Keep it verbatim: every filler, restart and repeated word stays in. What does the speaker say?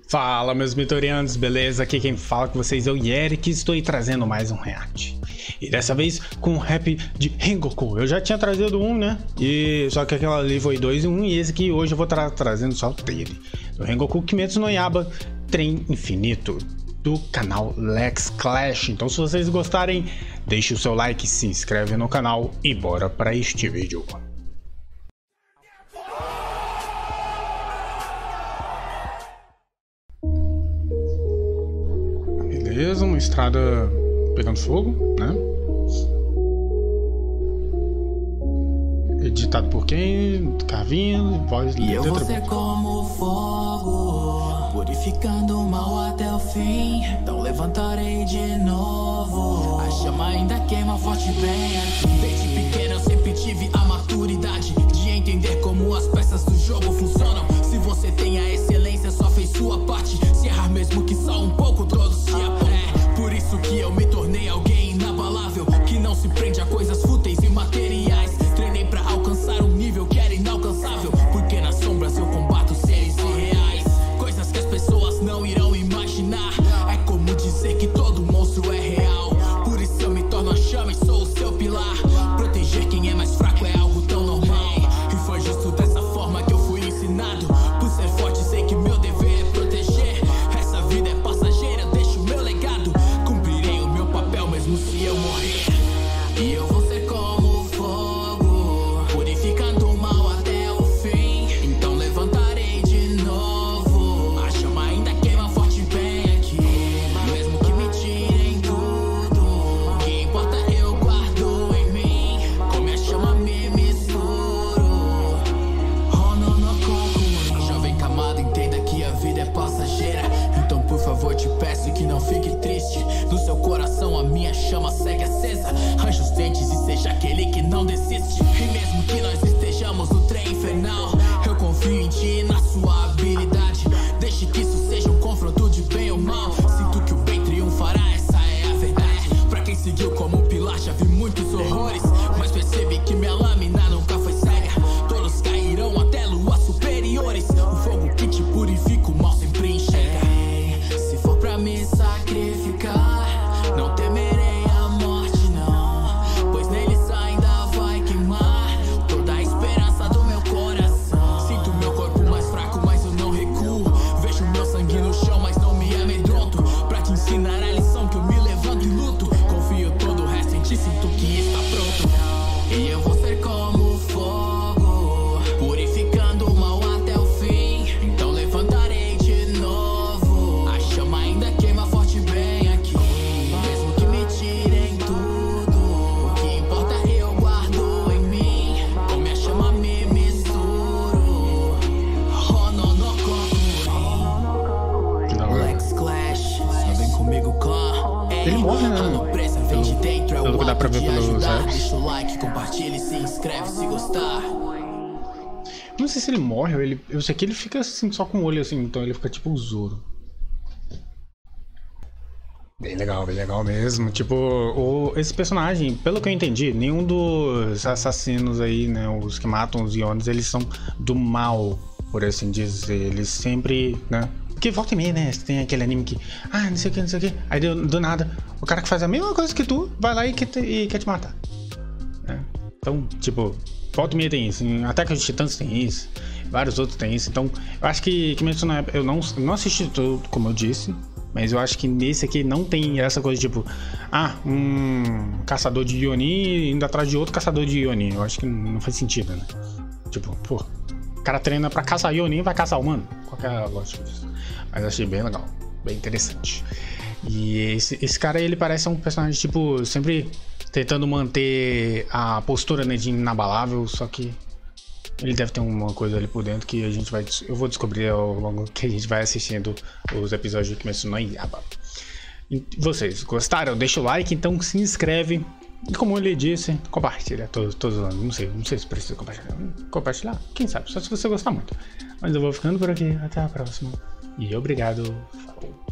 Fala, meus vitorianos, beleza? Aqui quem fala com vocês é o Eric e estou aí trazendo mais um react. E dessa vez com o rap de Rengoku. Eu já tinha trazido um, né? E só que aquela ali foi dois em um, e esse aqui hoje eu vou estar tra trazendo só o dele. Do Rengoku Kimetsu no Yaiba, Trem Infinito, do canal Lex Clash. Então se vocês gostarem, deixe o seu like, se inscreve no canal e bora para este vídeo. Beleza, uma estrada pegando fogo, né? Editado por quem? Carvinho, voz e eu vou ser como fogo, purificando o mal até o fim. Então levantarei de novo. A chama ainda queima forte bem aqui. Desde pequeno eu sempre tive a maturidade de entender como as peças do jogo funcionam. Se você tem a excelência, só fez sua parte. Se errar mesmo que só um pouco, todos se apoiam. É por isso que eu me tornei alguém inabalável, que não se prende a coisas fúteis e materiais. Treinei pra alcançar um nível que era inalcançável, porque nas sombras eu combato seres irreais, coisas que as pessoas não irão imaginar. É como dizer que todo monstro é real. Por isso eu me torno a chama e sou o seu pilar. Proteger quem é mais fraco é algo tão normal, e foi justo dessa forma que eu fui ensinado. Por ser forte sei que meu dever é proteger. Essa vida é passageira, deixo meu legado. Cumprirei o meu papel mesmo se eu morrer. E eu vou ser como fogo, purificando o mal até o fim. Então levantarei de novo. A chama ainda queima forte bem aqui. Mesmo que me tirem tudo, o que importa eu guardo em mim. Com minha chama me misturo. Oh, não, não, concluí. Jovem camada, entenda que a vida é passageira. Então por favor te peço que não fique triste. No seu coração a minha chama segue acesa. Arranje os dentes e seja aquele que não desiste. E mesmo que nós estejamos no trem infernal, eu confio em ti e na sua habilidade. Deixe que isso seja um confronto de bem ou mal. Sinto que o bem triunfará, essa é a verdade. Pra quem seguiu como um pilar já vi muitos horrores, mas percebi que minha lâmina nunca foi cega. Todos cairão até luas superiores. O fogo que te purifica, o mal sempre enxerga. Se for pra me sacrificar, não temerei a morte não, pois neles ainda vai queimar toda a esperança do meu coração. Sinto meu corpo mais fraco, mas eu não recuo. Vejo meu sangue no chão, mas não me amedronto. Pra te ensinar a lição que eu me levanto e luto. Confio todo o resto em ti, sinto que está pronto. E eu vou ser como fogo, purificando o mal até o fim. Então levantarei de novo. A chama ainda queima forte bem aqui. Mesmo que me tirem tudo, o que importa eu guardo em mim. Com minha chama me misturo. Oh, não, não, concluí. Lex Clash, só vem comigo, clã. Ele morre, né? Pelo que dá pra ver pelos apps. Deixa o like, compartilha e se inscreve se gostar. Não sei se ele morre ou ele... Eu sei que ele fica assim, só com o olho assim, então ele fica tipo o Zoro. Bem legal, bem legal mesmo. Tipo, o, esse personagem, pelo que eu entendi, nenhum dos assassinos aí, né, os que matam os Iones, eles são do mal, por assim dizer. Eles sempre, né... Porque volta e meia, né? Você tem aquele anime que... Ah, não sei o que, não sei o que. Aí do, do nada, o cara que faz a mesma coisa que tu, vai lá e quer te, e quer te matar. É. Então, tipo, volta e meia tem isso. Em Ataque aos Titãs tem isso. Vários outros tem isso. Então, eu acho que... que mesmo na época, eu não, não assisti tudo, como eu disse. Mas eu acho que nesse aqui não tem essa coisa tipo... Ah, um caçador de Ionin indo atrás de outro caçador de Ionin. Eu acho que não faz sentido, né? Tipo, pô... O cara treina pra caçar Ionin e vai caçar humano. Qual que é a lógica disso? Mas achei bem legal, bem interessante. E esse, esse cara, ele parece um personagem, tipo, sempre tentando manter a postura, né, de inabalável, só que ele deve ter uma coisa ali por dentro que a gente vai... Eu vou descobrir ao longo que a gente vai assistindo os episódios de Kimetsu no Yaiba. E vocês gostaram? Deixa o like, então se inscreve. E como ele disse, compartilha todos, todos os anos. Não sei, não sei se precisa compartilhar. Compartilhar? Quem sabe? Só se você gostar muito. Mas eu vou ficando por aqui. Até a próxima. E obrigado. Falou.